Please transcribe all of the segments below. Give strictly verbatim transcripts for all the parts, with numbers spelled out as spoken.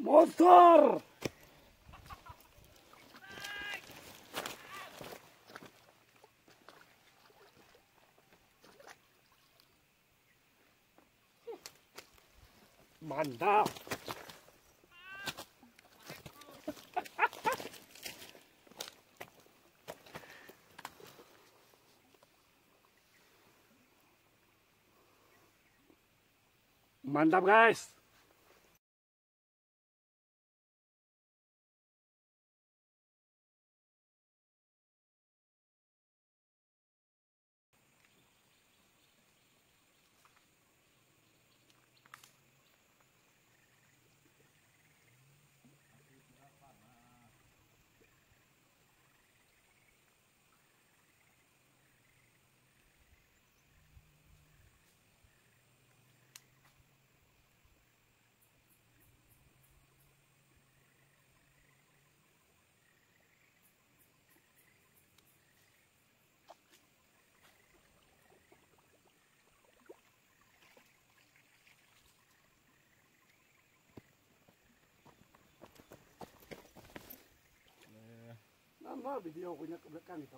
Monster! Mantap! Mantap guys! Nama video punya ke belakang itu.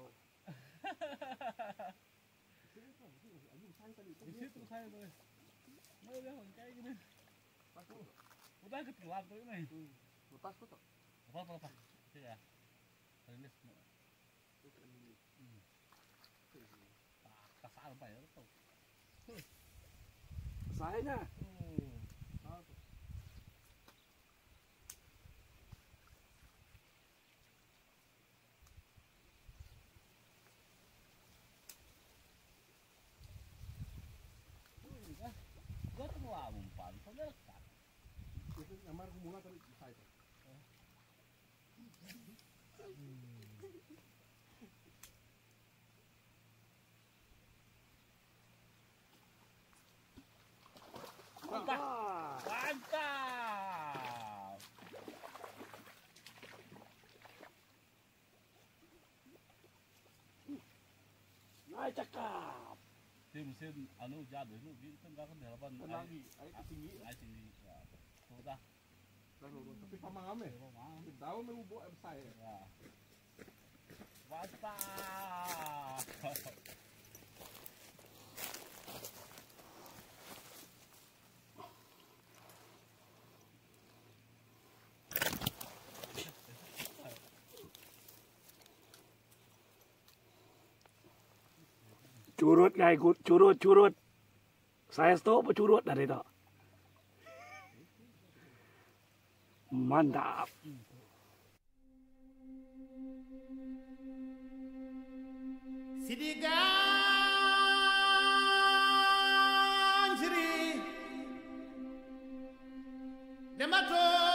Di situ saya tuh. Mau dia kayak gini. Udah ketelan tuh ini. Lepas foto. Apa apa apa. Ya. Rilis. Tak kasar apa ya tuh. Sayanya. Gua tuh mau umpan, padahal kan. Itu nyamar kumula tadi bisa itu. Mantap. Mantap. Naik cakap. Mesin anu jatuh itu di tengah kan delapan lagi, air tinggi, air tinggi. Ya. Sudah. Tapi pamangam ya. Tahu mau buat saya. Ya. Mantap. Curut guys, curut, curut. Saya stop curut dari itu. Mantap. Sidigan Siri Demato